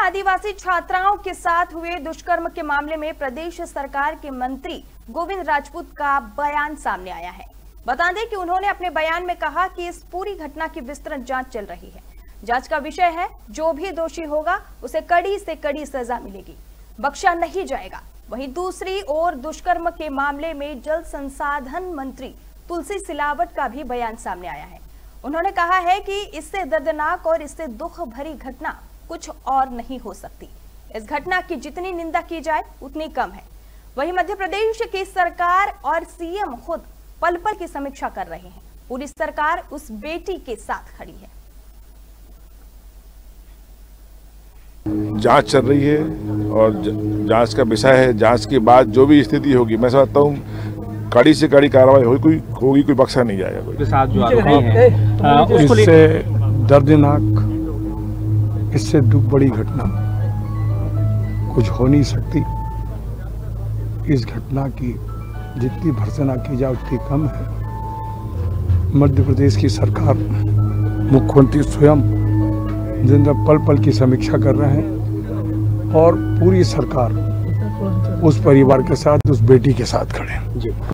आदिवासी छात्राओं के साथ हुए दुष्कर्म के मामले में प्रदेश सरकार के मंत्री गोविंद राजपूत का बयान सामने आया है। बता दें कि उन्होंने अपने बयान में कहा कि इस पूरी घटना की विस्तृत जांच चल रही है। जांच का विषय है, जो भी दोषी होगा उसे कड़ी से कड़ी सजा मिलेगी, बख्शा नहीं जाएगा। वहीं दूसरी ओर दुष्कर्म के मामले में जल संसाधन मंत्री तुलसी सिलावट का भी बयान सामने आया है। उन्होंने कहा है कि इससे दर्दनाक और इससे दुख भरी घटना कुछ और नहीं हो सकती। इस घटना की जितनी निंदा की जाए उतनी कम है। वहीं मध्य प्रदेश की सरकार और सीएम खुद पल पल की समीक्षा कर रहे हैं। पूरी सरकार उस बेटी के साथ खड़ी है। जांच चल रही है और जांच का विषय है। जांच के बाद जो भी स्थिति होगी, मैं समझता हूँ कड़ी से कड़ी कार्रवाई होगी, कोई बख्शा नहीं जाएगा। कोई साथ जो आरोपी हैं इससे दर्दनाक, इससे दुख बड़ी घटना कुछ हो नहीं सकती। इस घटना की जितनी भर्त्सना की जाए उतनी कम है। मध्य प्रदेश की सरकार, मुख्यमंत्री स्वयं जिन पल पल की समीक्षा कर रहे हैं और पूरी सरकार उस परिवार के साथ, उस बेटी के साथ खड़े हैं।